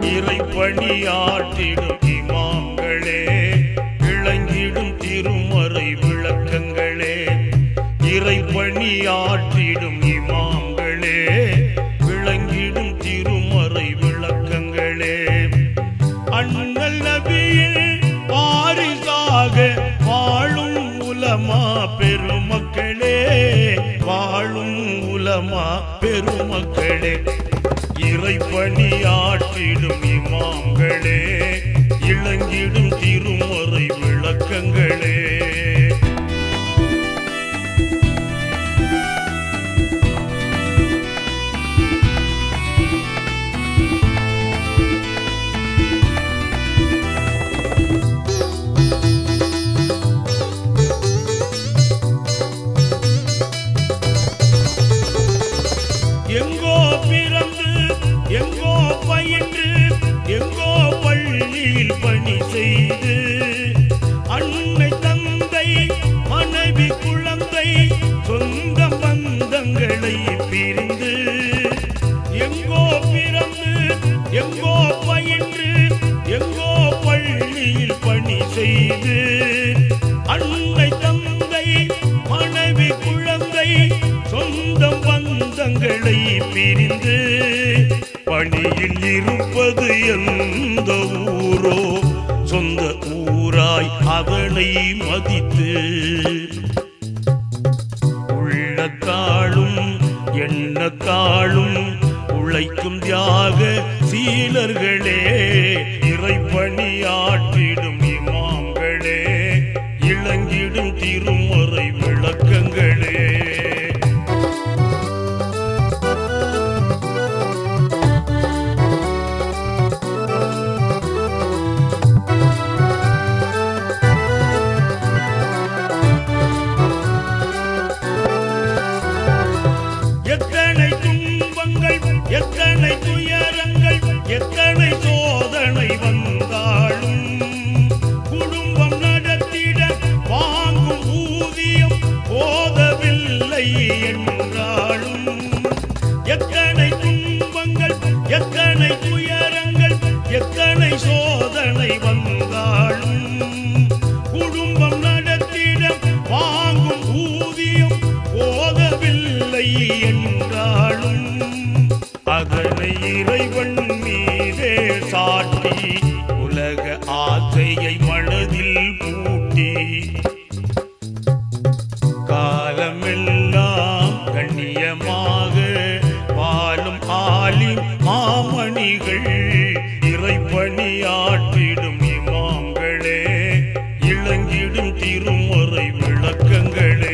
இறைப்பணியாற்றிடும் இமாம்களே, விளங்கிடும் திருமறை விளக்கங்களே. இறைப்பணியாற்றிடும் இமாம்களே, விளங்கிடும் திருமறை விளக்கங்களே. அண்ணல் நபியின் வாரிசாக வாழும் உலமா பெருமக்களே, வாழும் உலமா பெருமக்களே. இறைப்பணியாற்றிடும் இமாம்களே, இளங்கிடும் திருமறை விளக்கங்களே. எங்கோ பிறந்து எங்கோ பயின்று எங்கோ பள்ளியில் பணி செய்து, அன்னை தந்தை மனைவி குழந்தை சொந்த பந்தங்களை பிரிந்து. எங்கோ பிறந்து எங்கோ பயின்று எங்கோ பள்ளியில் பணி செய்து, அன்னை தந்தை மனைவி குழந்தை சொந்த பந்தங்களை பிரிந்து. பணியில் இருப்பது எந்த ஊரோ, சொந்த ஊராய் அதனை மதித்து. உள்ளத்தாலும் எண்ணத்தாலும் உழைக்கும் தியாக சீலர்களே, இறைப்பணியாற்றிடும் இமாம்களே, இளங்கிடும் திருமறை விளக்கங்களே. எத்தனை துயரங்கள் எத்தனை சோதனை வந்தாலும், குடும்பம் நடத்திட வாங்கும் ஊதியம் போதவில்லை என்றாலும். எத்தனை துன்பங்கள் எத்தனை துயரங்கள் எத்தனை சோதனை வந்தாலும், குடும்பம் நடத்திட வாங்கும் ஊதியம் போதவில்லை என்றாலும். அதனை இறைவன் மீதே சாட்டி உலக ஆசையை மனதில் பூட்டி, காலமெல்லாம் கண்ணியமாக வாழும் ஆலிம் மாமணிகள், இறைப்பணியாற்றிடும் இமாம்களே, இளங்கிடும் திருமறை விளக்கங்களே.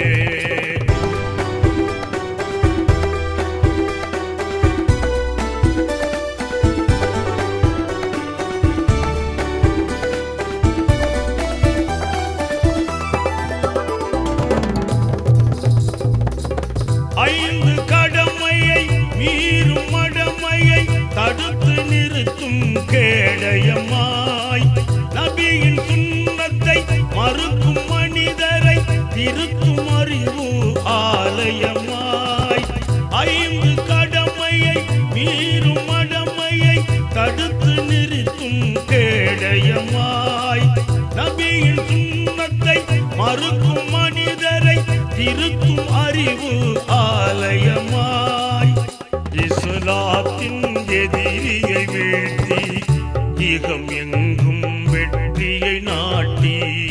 ஐந்து கடமையை மீறும் மடமையை தடுத்து நிறுத்தும் கேடயமாய், நபியின் சுன்னத்தை மறுக்கும் மனிதரை திருத்தும் அறிவு ஆலயமாய். ஐந்து கடமையை மீறும் மடமையை தடுத்து நிறுத்தும் கேடயமாய், நபியின் சுன்னத்தை மறுக்கும் மனிதரை திருத்தும் அறிவு ஆலயமாய். இஸ்லாத்தின் எதிரியை வீழ்த்தி இகம் எங்கும் வெற்றியை நாட்டி,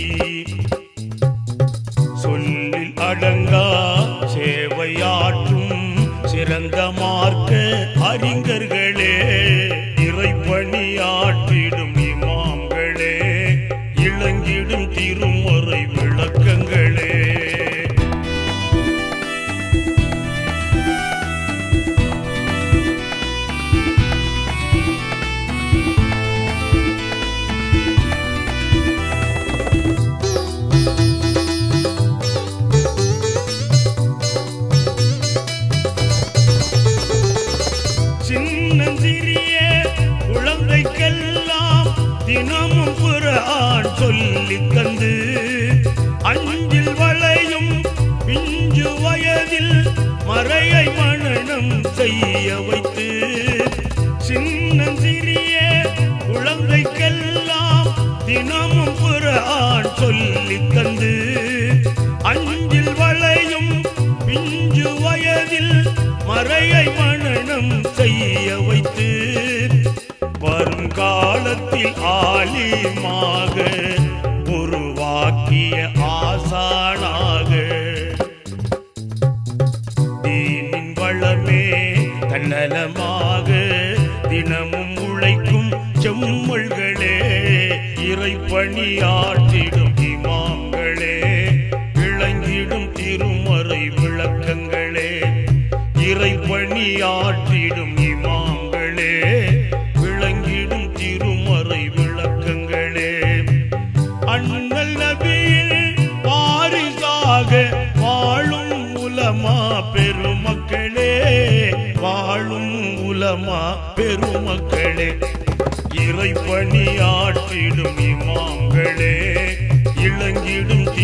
சொல்லில் அடங்கா சேவையாற்றும் சிறந்த மார்க்க அறிஞர்களே, இறைப்பணியாற்றிடும் இமாம்களே, இளங்கிடும் திருமறை விளக்கங்களே. சின்னஞ்சிறிய குழந்தைக்கெல்லாம் தினமும் குர்ஆன் சொல்லித் தந்து, அஞ்சில் வளையும் பிஞ்சு வயதில் மறையை மனனம் செய்ய வைத்து. சின்னஞ்சிறிய தினமும் குர்ஆன் சொல்லித் தந்து அஞ்சில் வளையும் பிஞ்சு வயதில் மறையை மனனம் செய்ய வைத்து வருங்காலத்தில் ஆலிமாக உருவாக்கிய ஆசானாக தீனின் வளமே தன்னலமாக தினமும் உழைக்கும் செம்மல்களே இறைப்பணியாற்றிடும் இமாம்களே விளங்கிடும் திருமறை விளக்கங்களே இறைப்பணியாற்றிடும் இமாம்களே விளங்கிடும் திருமறை விளக்கங்களே அண்ணல் நபியில் வாரிசாக வாழும் உலமா பெருமக்களே வாழும் உலமா பெருமக்களே இறைப்பணியாற்றிடும் இமாம்களே இளங்கிடும்